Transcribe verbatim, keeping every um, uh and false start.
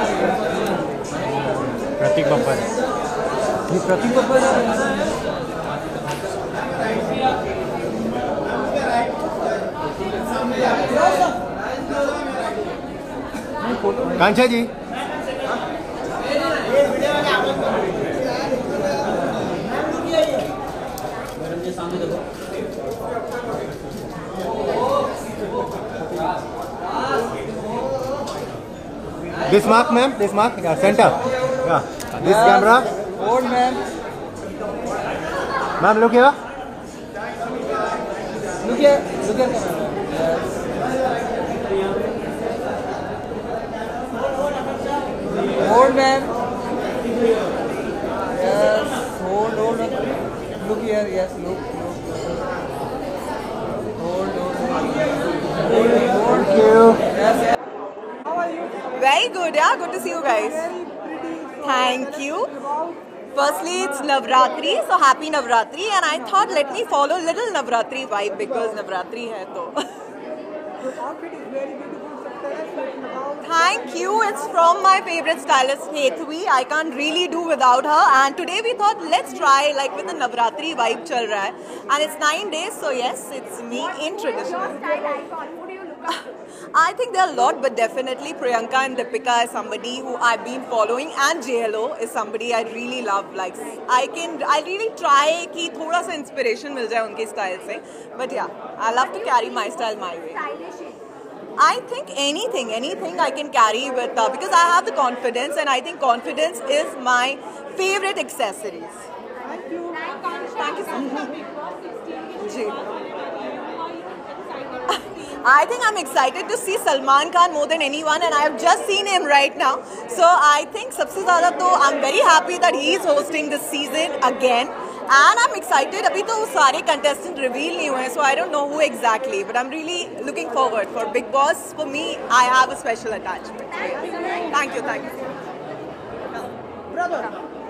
प्रतीक बब्बर ये प्रतीक बब्बर कांचा जी This mark, ma'am. This mark. Yeah, center. Yeah. This yes. Camera. Hold, ma'am. Ma'am, look here. Look here. Look here. Yes. Hold, ma'am. Yes. Hold, hold. Look here. Yes. Look. Hold, hold. Hold, hold. Thank you. Yes. Very good, yeah. Good to see you guys. Thank you. Firstly, it's Navratri, so happy Navratri. And I thought, let me follow little Navratri vibe because Navratri hai to. Thank you. It's from my favorite stylist, Hetwi. I can't really do without her. And today we thought, let's try like with the Navratri vibe chal raha hai. And it's nine days, so yes, it's me in traditional. I think there are a lot, but definitely Priyanka and Deepika is somebody who I've been following, and J L O is somebody I really love. Like I can, I really try कि थोड़ा सा inspiration मिल जाए उनके style से. But yeah, I love to carry my style my way. I think anything, anything I can carry with uh, because I have the confidence, and I think confidence is my favorite accessories. Thank you. Thank you so much. Ji. I think I'm excited to see Salman Khan more than anyone, and I have just seen him right now. So I think सबसे ज़्यादा तो I'm very happy that he is hosting this season again, and I'm excited. अभी तो सारे contestant reveal नहीं हुए, so I don't know who exactly, but I'm really looking forward for Bigg Boss. For me, I have a special attachment. Thank you, thank you. Brother.